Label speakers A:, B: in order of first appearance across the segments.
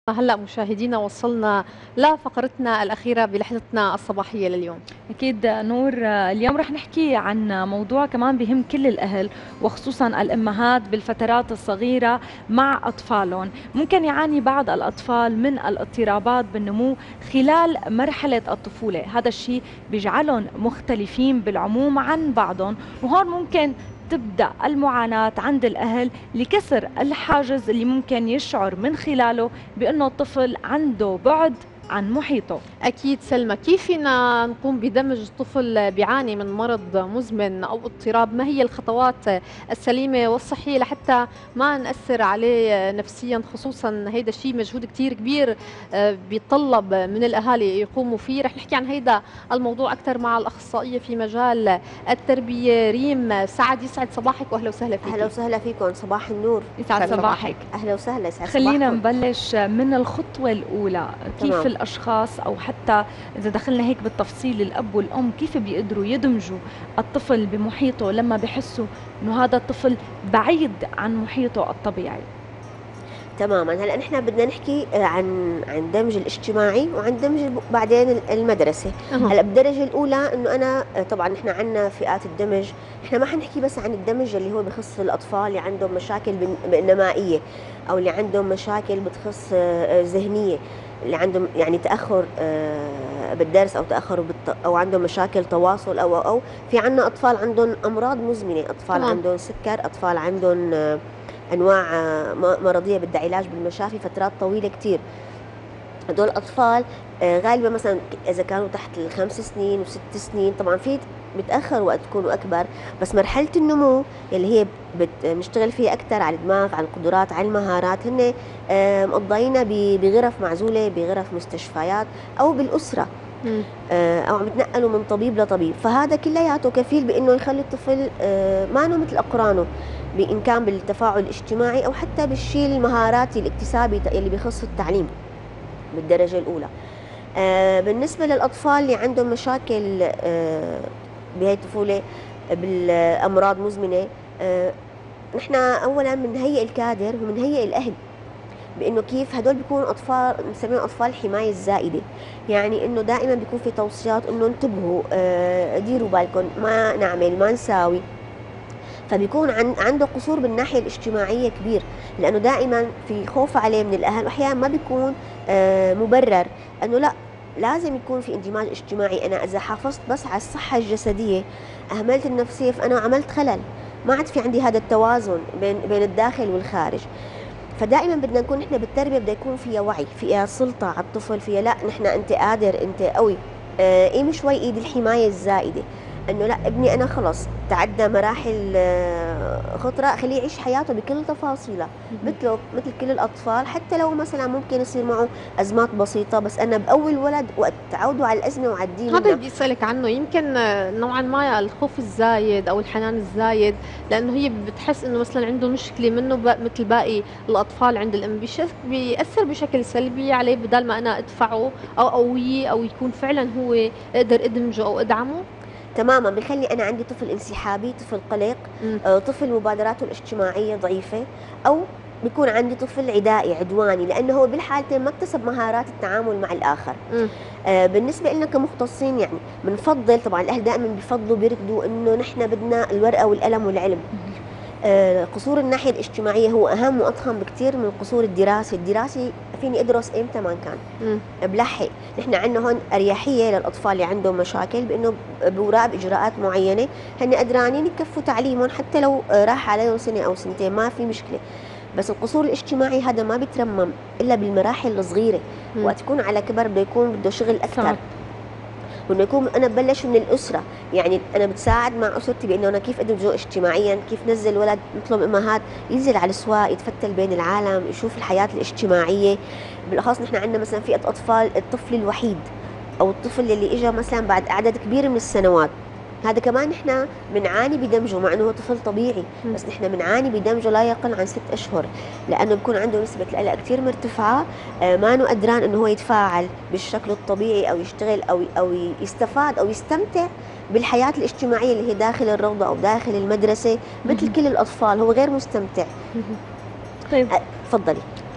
A: هلأ مشاهدينا وصلنا لفقرتنا الأخيرة بلحظتنا الصباحية لليوم.
B: أكيد نور، اليوم رح نحكي عن موضوع كمان بهم كل الأهل وخصوصا الأمهات بالفترات الصغيرة مع أطفالهم. ممكن يعاني بعض الأطفال من الاضطرابات بالنمو خلال مرحلة الطفولة، هذا الشيء بيجعلهم مختلفين بالعموم عن بعضهم، وهون ممكن تبدأ المعاناة عند الأهل لكسر الحاجز اللي ممكن يشعر من خلاله بأنه الطفل عنده بعد عن محيطه.
A: أكيد سلمى، كيف فينا نقوم بدمج طفل بيعاني من مرض مزمن أو اضطراب؟ ما هي الخطوات السليمة والصحية لحتى ما نأثر عليه نفسيا؟ خصوصا هيدا الشيء مجهود كتير كبير بيتطلب من الأهالي يقوموا فيه. رح نحكي عن هيدا الموضوع أكثر مع الأخصائية في مجال التربية ريم سعد. يسعد صباحك وأهلا وسهلا فيك.
C: أهلا وسهلا فيكم، صباح النور.
B: يسعد صباحك.
C: أهلا وسهلا، يسعد
B: خلينا
C: صباحكم.
B: نبلش من الخطوة الأولى. كيف الأشخاص أو حتى إذا دخلنا هيك بالتفصيل الأب والأم كيف بيقدروا يدمجوا الطفل بمحيطه لما بحسوا إنه هذا الطفل بعيد عن محيطه الطبيعي؟
C: تماما. هلا نحن بدنا نحكي عن دمج الاجتماعي وعن دمج بعدين المدرسه. هلا بالدرجه الاولى انه انا طبعا نحن عندنا فئات الدمج. نحن ما حنحكي بس عن الدمج اللي هو بخص الاطفال اللي عندهم مشاكل نمائيه او اللي عندهم مشاكل بتخص ذهنيه، اللي عندهم يعني تاخر بالدرس او تاخر او عندهم مشاكل تواصل او في عندنا اطفال عندهم امراض مزمنه، اطفال عندهم سكر، اطفال عندهم انواع مرضيه بدها علاج بالمشافي فترات طويله كثير. هدول الاطفال غالبا مثلا اذا كانوا تحت ال5 سنين و6 سنين، طبعا في بتاخر وقت تكونوا اكبر، بس مرحله النمو اللي هي بنشتغل فيها اكثر على الدماغ، على القدرات، على المهارات، هن مقضينا بغرف معزوله، بغرف مستشفيات او بالاسره، او عم يتنقلوا من طبيب لطبيب. فهذا كلياته كفيل بانه يخلي الطفل ما نمت الاقرانه، بإن كان بالتفاعل الاجتماعي أو حتى بالشيء المهاراتي الاكتسابي اللي بيخص التعليم بالدرجة الأولى. بالنسبة للأطفال اللي عندهم مشاكل بهي الطفولة بالأمراض مزمنة، نحن أولا بنهيئ الكادر وبنهيئ الأهل بانه كيف هدول بيكونوا اطفال بنسميهم اطفال الحمايه الزائده، يعني انه دائما بيكون في توصيات انه انتبهوا، ديروا بالكم، ما نعمل، ما نساوي. فبيكون عنده قصور بالناحيه الاجتماعيه كبير، لانه دائما في خوف عليه من الاهل، واحيانا ما بيكون مبرر انه لا لازم يكون في اندماج اجتماعي. انا اذا حافظت بس على الصحه الجسديه اهملت النفسيه فانا عملت خلل، ما عاد في عندي هذا التوازن بين الداخل والخارج. فدائما بدنا نكون نحن بالتربيه بده يكون فيها وعي، فيها سلطه على الطفل، فيها لا نحن انت قادر، انت قوي، قيم شوي ايد الحمايه الزائده، انه لا ابني انا خلص تعدى مراحل خطره، خليه يعيش حياته بكل تفاصيلها مثل كل الاطفال، حتى لو مثلا ممكن يصير معه ازمات بسيطه، بس انا باول ولد وقت تعودوا على الازمه وعديه
A: هذا بدي اسالك عنه. يمكن نوعا ما الخوف الزايد او الحنان الزايد، لانه هي بتحس انه مثلا عنده مشكله منه مثل باقي الاطفال عند الام، بيأثر بشكل سلبي عليه بدل ما انا ادفعه او اقويه او يكون فعلا هو اقدر ادمجه او ادعمه.
C: تماما، بخلي انا عندي طفل انسحابي، طفل قلق، طفل مبادراته الاجتماعيه ضعيفه، او بيكون عندي طفل عدائي عدواني، لانه هو بالحالتين ما اكتسب مهارات التعامل مع الاخر. بالنسبه لنا كمختصين يعني بنفضل، طبعا الاهل دائما بيفضلوا بيركضوا انه نحن بدنا الورقه والقلم والعلم. قصور الناحيه الاجتماعيه هو اهم واضخم بكثير من قصور الدراسي فيني ادرس ايمتى ما كان بلحق. نحن عندنا هون اريحيه للاطفال اللي عندهم مشاكل بانه بوراقب اجراءات معينه هن قدرانين يكفوا تعليمهم حتى لو راح عليهم سنه او سنتين، ما في مشكله. بس القصور الاجتماعي هذا ما بيترمم الا بالمراحل الصغيره، وقت يكون على كبر بده شغل اكثر، وانه يكون انا ببلش من الاسره، يعني انا بتساعد مع اسرتي بانه انا كيف ادمجه اجتماعيا، كيف نزل ولد مثل امهات ينزل على الاسواق، يتفتل بين العالم، يشوف الحياه الاجتماعيه. بالاخص نحن عندنا مثلا فئه اطفال الطفل الوحيد او الطفل اللي اجى مثلا بعد عدد كبير من السنوات، هذا كمان نحن بنعاني بدمجه، مع انه هو طفل طبيعي، بس نحن بنعاني بدمجه لا يقل عن 6 أشهر، لانه بكون عنده نسبه القلق كثير مرتفعه، ما انه قدران انه هو يتفاعل بالشكل الطبيعي او يشتغل او يستفاد او يستمتع بالحياه الاجتماعيه اللي هي داخل الروضه او داخل المدرسه مثل كل الاطفال، هو غير مستمتع.
B: طيب
C: تفضلي.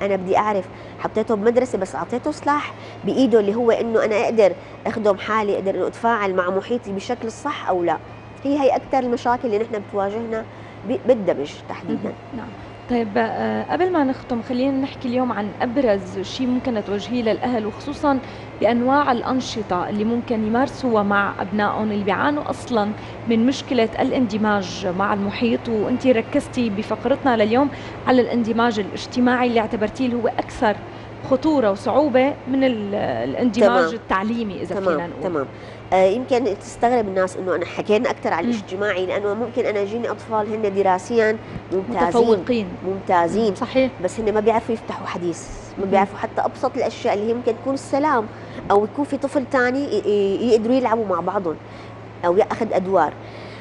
C: انا بدي اعرف حطيته بمدرسه بس اعطيته سلاح بايده اللي هو انه انا اقدر اخدم حالي، اقدر انه اتفاعل مع محيطي بشكل الصح او لا. هي اكثر المشاكل اللي نحن بتواجهنا بالدمج تحديدا.
B: نعم. طيب قبل ما نختم خلينا نحكي اليوم عن أبرز شيء ممكن توجهيه للأهل، وخصوصا بأنواع الأنشطة اللي ممكن يمارسوها مع أبنائهم اللي بيعانوا أصلا من مشكلة الاندماج مع المحيط. وأنت ركزتي بفقرتنا لليوم على الاندماج الاجتماعي اللي اعتبرتيه اللي هو أكثر خطورة وصعوبة من الاندماج التعليمي إذا فينا نقول.
C: تمام. يمكن تستغرب الناس انه انا حكينا اكثر على الاجتماعي، لانه ممكن انا يجيني اطفال هن دراسيا ممتازين
B: صحيح،
C: بس هن ما بيعرفوا يفتحوا حديث، ما بيعرفوا حتى ابسط الاشياء اللي هي ممكن تكون السلام، او يكون في طفل ثاني يقدروا يلعبوا مع بعضهم او ياخذ ادوار.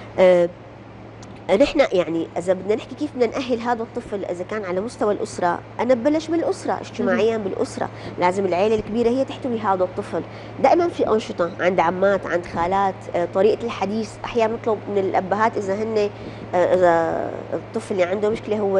C: نحن يعني اذا بدنا نحكي كيف بدنا نأهل هذا الطفل، اذا كان على مستوى الاسره، انا ببلش بالاسره اجتماعيا بالاسره، لازم العائله الكبيره هي تحتوي هذا الطفل. دائما في انشطه عند عمات، عند خالات، طريقه الحديث، احيانا نطلب من الابهات اذا هن اذا الطفل اللي عنده مشكله هو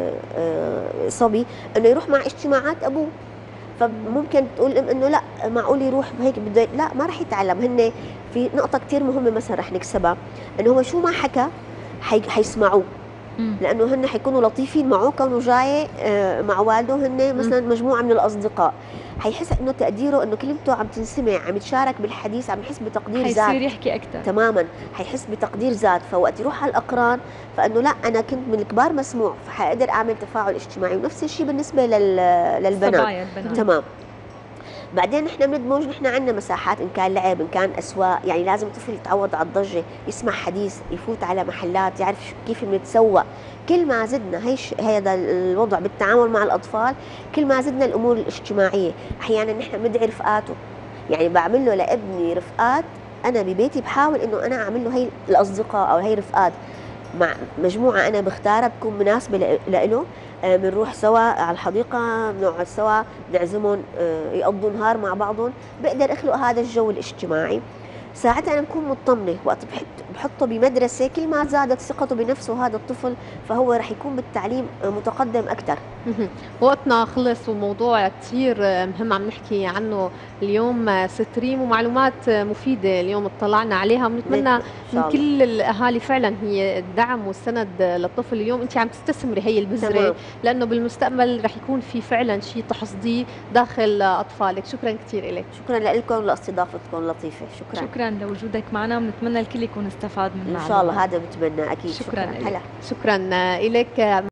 C: صبي انه يروح مع اجتماعات ابوه، فممكن تقول الام انه لا معقول يروح هيك بده، لا ما راح يتعلم. هن في نقطه كثير مهمه مثلا رح نكسبها، انه هو شو ما حكى حيسمعوه، لانه هن حيكونوا لطيفين معه كونه جاي مع والده، هن مثلا مجموعه من الاصدقاء، حيحس انه تقديره، انه كلمته عم تنسمع، عم يتشارك بالحديث، عم يحس بتقدير ذات،
B: حيصير يحكي اكثر
C: تماما، حيحس بتقدير ذات. فوقت يروح على الاقران فانه لا انا كنت من الكبار مسموع، فحقدر اعمل تفاعل اجتماعي. ونفس الشيء بالنسبه للبنات. تمام. بعدين نحن بندمج، نحن عندنا مساحات ان كان لعب، ان كان اسواق، يعني لازم الطفل يتعود على الضجه، يسمع حديث، يفوت على محلات، يعرف كيف بنتسوق. كل ما زدنا هذا الوضع بالتعامل مع الاطفال، كل ما زدنا الامور الاجتماعيه. احيانا نحن بندعي رفقاته، يعني بعمل له لابني رفقات، انا ببيتي بحاول انه انا اعمل له هي الاصدقاء او هي رفقات مع مجموعه انا بختارها بتكون مناسبه له. بنروح سوا على الحديقه، بنقعد سوا، بنعزمهم يقضوا نهار مع بعضهم، بقدر اخلق هذا الجو الاجتماعي. ساعتها انا بكون مطمنه. وقت بحطه بمدرسه، كل ما زادت ثقته بنفسه هذا الطفل، فهو رح يكون بالتعليم متقدم اكثر.
A: وقتنا خلص، وموضوع كثير مهم عم نحكي عنه اليوم ست ريم، ومعلومات مفيده اليوم اطلعنا عليها، ونتمنى من كل الاهالي فعلا هي الدعم والسند للطفل. اليوم انت عم تستثمري هي البذره، لانه بالمستقبل رح يكون في فعلا شيء تحصديه داخل اطفالك. شكرا كثير لك.
C: شكرا لكم لاستضافتكم لطيفه.
B: شكرا لوجودك معنا، ونتمنى الكل يكون استفاد من
C: ان شاء الله. هذا بتمنى اكيد.
B: شكرا
C: لك.
A: شكرا لك.